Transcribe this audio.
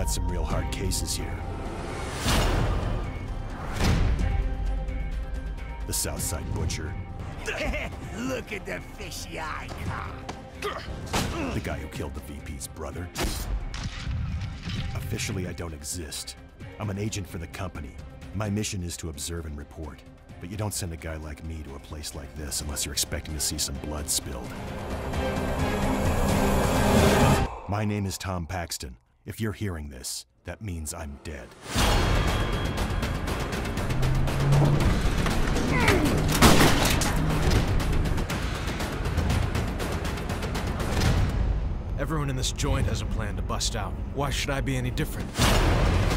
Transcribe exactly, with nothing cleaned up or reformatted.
got some real hard cases here. The Southside Butcher. Look at the fishy icon. The guy who killed the V P's brother. Officially, I don't exist. I'm an agent for the company. My mission is to observe and report. But you don't send a guy like me to a place like this unless you're expecting to see some blood spilled. My name is Tom Paxton. If you're hearing this, that means I'm dead. Everyone in this joint has a plan to bust out. Why should I be any different?